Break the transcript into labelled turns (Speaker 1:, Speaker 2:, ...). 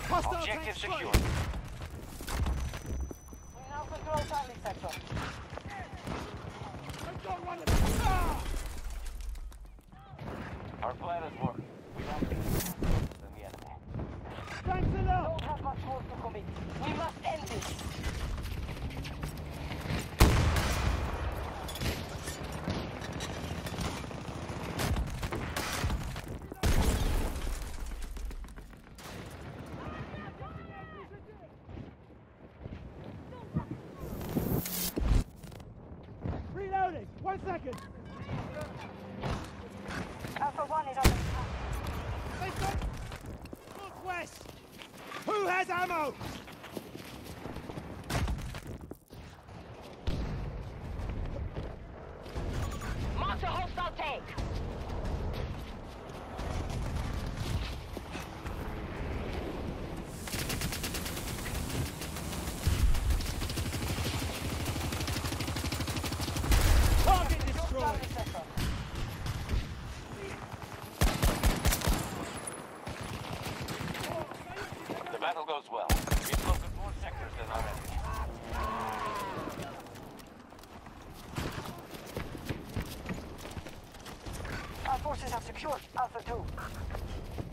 Speaker 1: Objective secure.
Speaker 2: We now control Charlie sector.
Speaker 1: Our plan has worked. We don't need than the enemy.
Speaker 2: Don't have much more to commit. We must end this.
Speaker 3: Reloading! 1 second!
Speaker 2: Alpha 1 is under attack.
Speaker 3: They've got... Northwest! Who has ammo?
Speaker 2: Mark the hostile tank.
Speaker 3: Target destroyed!
Speaker 2: Charlie sector.
Speaker 1: The battle goes well. We've conquered more sectors than our enemy.
Speaker 2: Our forces have secured Alpha 2.